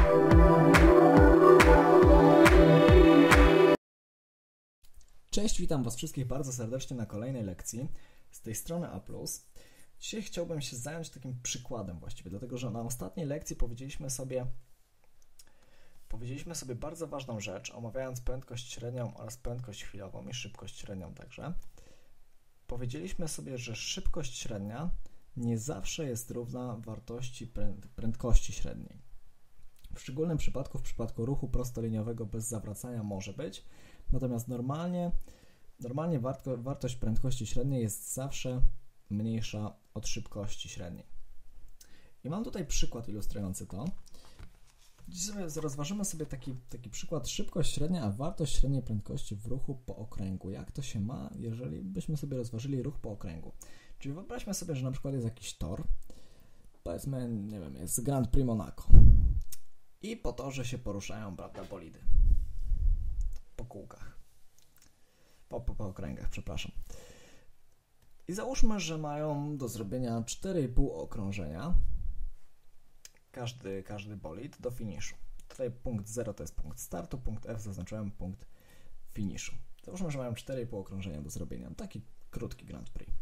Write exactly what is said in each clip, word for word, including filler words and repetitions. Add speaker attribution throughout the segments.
Speaker 1: Cześć, witam Was wszystkich bardzo serdecznie na kolejnej lekcji z tej strony A plus. Dzisiaj chciałbym się zająć takim przykładem właściwie, dlatego że na ostatniej lekcji powiedzieliśmy sobie, powiedzieliśmy sobie bardzo ważną rzecz, omawiając prędkość średnią oraz prędkość chwilową i szybkość średnią także. Powiedzieliśmy sobie, że szybkość średnia nie zawsze jest równa wartości prędkości średniej. W szczególnym przypadku, w przypadku ruchu prostoliniowego bez zawracania może być, natomiast normalnie, normalnie warto, wartość prędkości średniej jest zawsze mniejsza od szybkości średniej. I mam tutaj przykład ilustrujący to. Dziś sobie rozważymy sobie taki, taki przykład szybkość średnia, a wartość średniej prędkości w ruchu po okręgu. Jak to się ma, jeżeli byśmy sobie rozważyli ruch po okręgu? Czyli wyobraźmy sobie, że na przykład jest jakiś tor, powiedzmy, nie wiem, jest Grand Prix Monaco i po torze się poruszają, prawda, bolidy po kółkach, po, po, po okręgach, przepraszam. I załóżmy, że mają do zrobienia cztery i pół okrążenia każdy, każdy bolid do finiszu. Tutaj punkt zero to jest punkt startu, punkt F zaznaczyłem punkt finiszu. Załóżmy, że mają cztery i pół okrążenia do zrobienia. Taki krótki Grand Prix.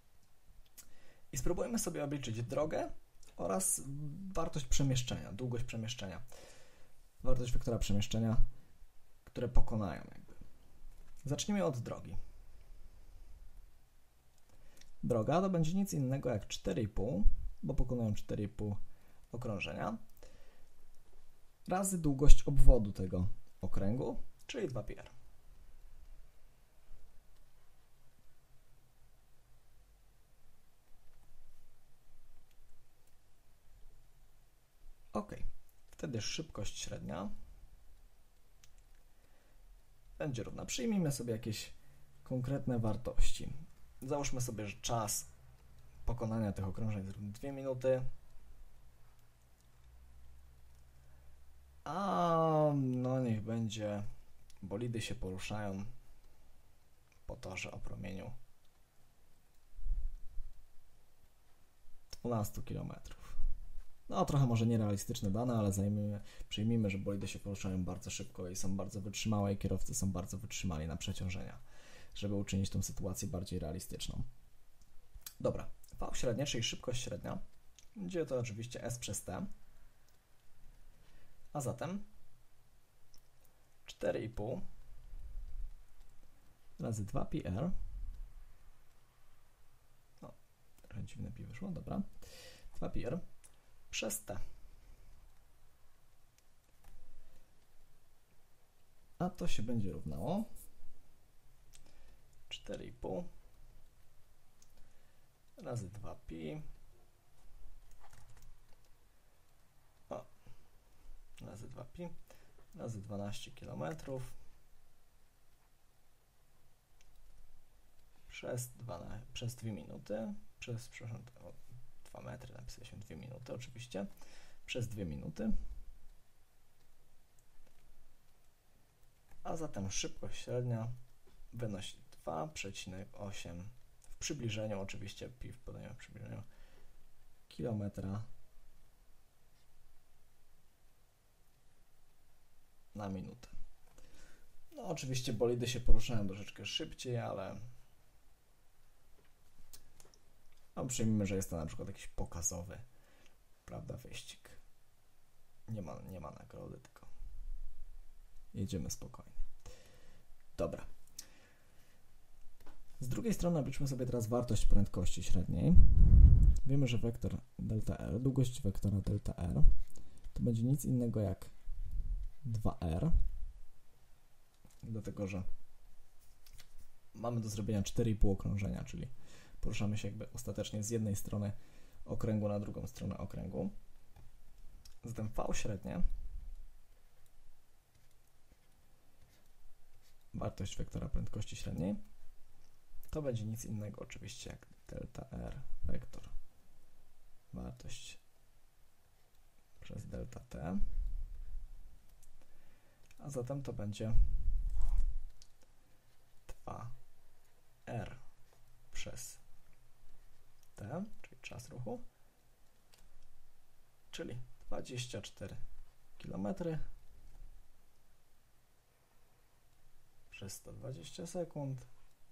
Speaker 1: I spróbujmy sobie obliczyć drogę oraz wartość przemieszczenia, długość przemieszczenia. Wartość wektora przemieszczenia, które pokonają jakby. Zacznijmy od drogi. Droga to będzie nic innego jak cztery i pół, bo pokonują cztery i pół okrążenia, razy długość obwodu tego okręgu, czyli dwa pi r. Ok, wtedy szybkość średnia będzie równa. Przyjmijmy sobie jakieś konkretne wartości. Załóżmy sobie, że czas pokonania tych okrążeń jest równy dwie minuty, a no niech będzie, bolidy się poruszają po torze o promieniu dwanaście kilometrów. No trochę może nierealistyczne dane, ale zajmijmy, przyjmijmy, że bolidy się poruszają bardzo szybko i są bardzo wytrzymałe i kierowcy są bardzo wytrzymali na przeciążenia, żeby uczynić tą sytuację bardziej realistyczną. Dobra, V średnia, czyli szybkość średnia, będzie to oczywiście S przez T, a zatem cztery i pół razy dwa pi r, no, trochę dziwne pi wyszło, dobra, dwa pi r przez T. A to się będzie równało cztery i pół razy dwa pi o, razy dwa pi razy dwanaście kilometrów przez, dwanaście, przez dwie minuty, przez, przepraszam, dwa metry, napisaliśmy dwie minuty oczywiście, przez dwie minuty. A zatem szybkość średnia wynosi dwa przecinek osiem w przybliżeniu, oczywiście pi w podaniu w przybliżeniu kilometra na minutę. No oczywiście bolidy się poruszają troszeczkę szybciej, ale no, przyjmijmy, że jest to na przykład jakiś pokazowy, prawda, wyścig. Nie ma, nie ma nagrody, tylko jedziemy spokojnie. Dobra. Z drugiej strony obliczmy sobie teraz wartość prędkości średniej. Wiemy, że wektor delta R, długość wektora delta R to będzie nic innego jak dwa r, dlatego że mamy do zrobienia cztery i pół okrążenia, czyli poruszamy się jakby ostatecznie z jednej strony okręgu na drugą stronę okręgu. Zatem V średnia, wartość wektora prędkości średniej, to będzie nic innego oczywiście jak delta R wektor, wartość przez delta T, a zatem to będzie dwa r przez T, czyli czas ruchu, czyli dwadzieścia cztery kilometry przez sto dwadzieścia sekund.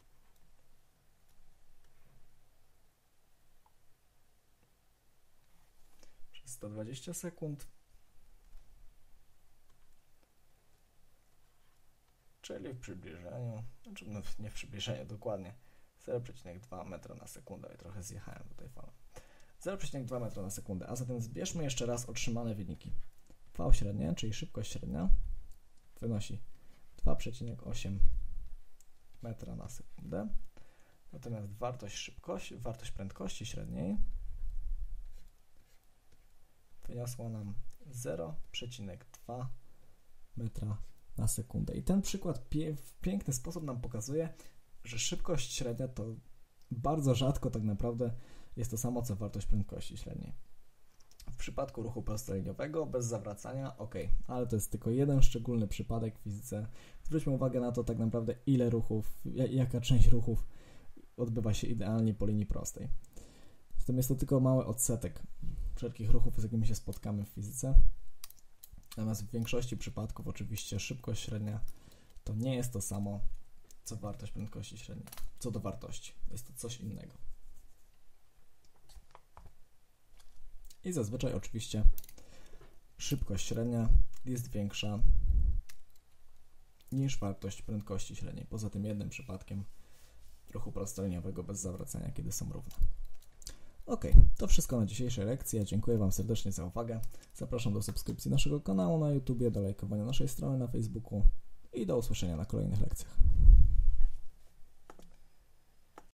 Speaker 1: Przez sto dwadzieścia sekund. Czyli w przybliżeniu, znaczy no nie w przybliżeniu dokładnie, zero przecinek dwa metra na sekundę i trochę zjechałem tutaj falą. zero przecinek dwa metra na sekundę, a zatem zbierzmy jeszcze raz otrzymane wyniki. V średnie, czyli szybkość średnia, wynosi dwa przecinek osiem metra na sekundę, natomiast wartość szybkości, wartość prędkości średniej wyniosła nam zero przecinek dwa metra na sekundę. I ten przykład pie w piękny sposób nam pokazuje, że szybkość średnia to bardzo rzadko tak naprawdę jest to samo, co wartość prędkości średniej. W przypadku ruchu prostoliniowego bez zawracania, ok, ale to jest tylko jeden szczególny przypadek w fizyce. Zwróćmy uwagę na to tak naprawdę, ile ruchów, jaka część ruchów odbywa się idealnie po linii prostej. Zatem jest to tylko mały odsetek wszelkich ruchów, z jakimi się spotkamy w fizyce. Natomiast w większości przypadków oczywiście szybkość średnia to nie jest to samo, co wartość prędkości średniej. Co do wartości, jest to coś innego. I zazwyczaj oczywiście szybkość średnia jest większa niż wartość prędkości średniej. Poza tym jednym przypadkiem ruchu prostoliniowego bez zawracania, kiedy są równe. Ok, to wszystko na dzisiejszej lekcji. Dziękuję Wam serdecznie za uwagę. Zapraszam do subskrypcji naszego kanału na YouTube, do lajkowania naszej strony na Facebooku i do usłyszenia na kolejnych lekcjach.